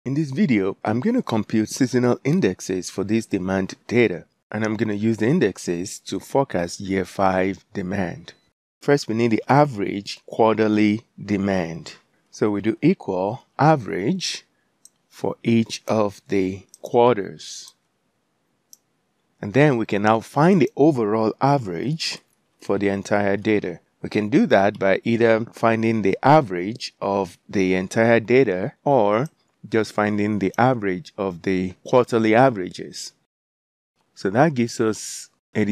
In this video, I'm going to compute seasonal indexes for this demand data, and I'm going to use the indexes to forecast year 5 demand. First, we need the average quarterly demand. So we do equal average for each of the quarters. And then we can now find the overall average for the entire data. We can do that by either finding the average of the entire data or just finding the average of the quarterly averages. So that gives us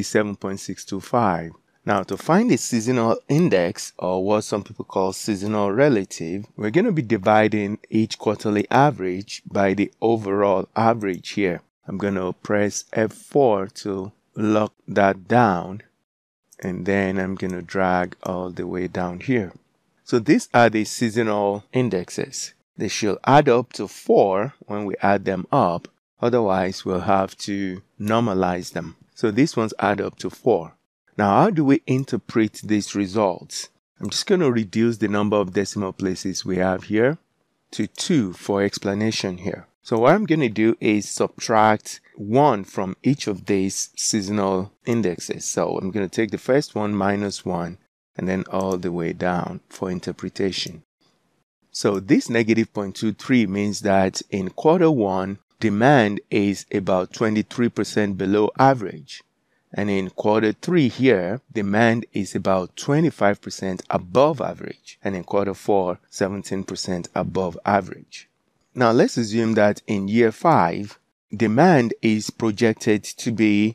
87.625. Now, to find the seasonal index, or what some people call seasonal relative, we're going to be dividing each quarterly average by the overall average here. I'm going to press F4 to lock that down, and then I'm going to drag all the way down here. So these are the seasonal indexes. They should add up to 4 when we add them up. Otherwise, we'll have to normalize them. So these ones add up to 4. Now, how do we interpret these results? I'm just going to reduce the number of decimal places we have here to 2 for explanation here. So what I'm going to do is subtract 1 from each of these seasonal indexes. So I'm going to take the first one minus 1 and then all the way down for interpretation. So this negative 0.23 means that in quarter 1, demand is about 23% below average. And in quarter 3 here, demand is about 25% above average. And in quarter 4, 17% above average. Now let's assume that in year 5, demand is projected to be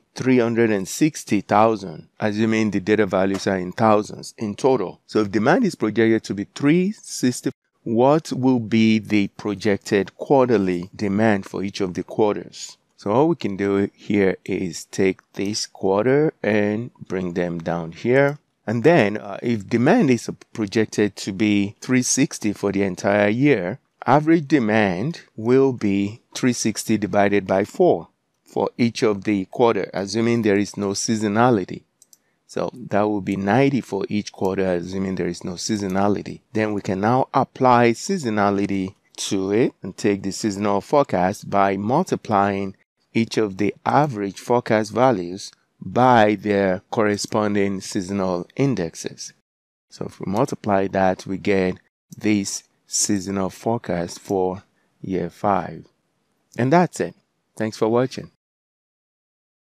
360,000, assuming the data values are in thousands in total. So if demand is projected to be 360, what will be the projected quarterly demand for each of the quarters? So all we can do here is take this quarter and bring them down here. And then if demand is projected to be 360 for the entire year, average demand will be 360 divided by 4 for each of the quarter, assuming there is no seasonality. So that will be 90 for each quarter, assuming there is no seasonality. Then we can now apply seasonality to it and take the seasonal forecast by multiplying each of the average forecast values by their corresponding seasonal indexes. So if we multiply that, we get this seasonal forecast for year 5. And that's it. Thanks for watching.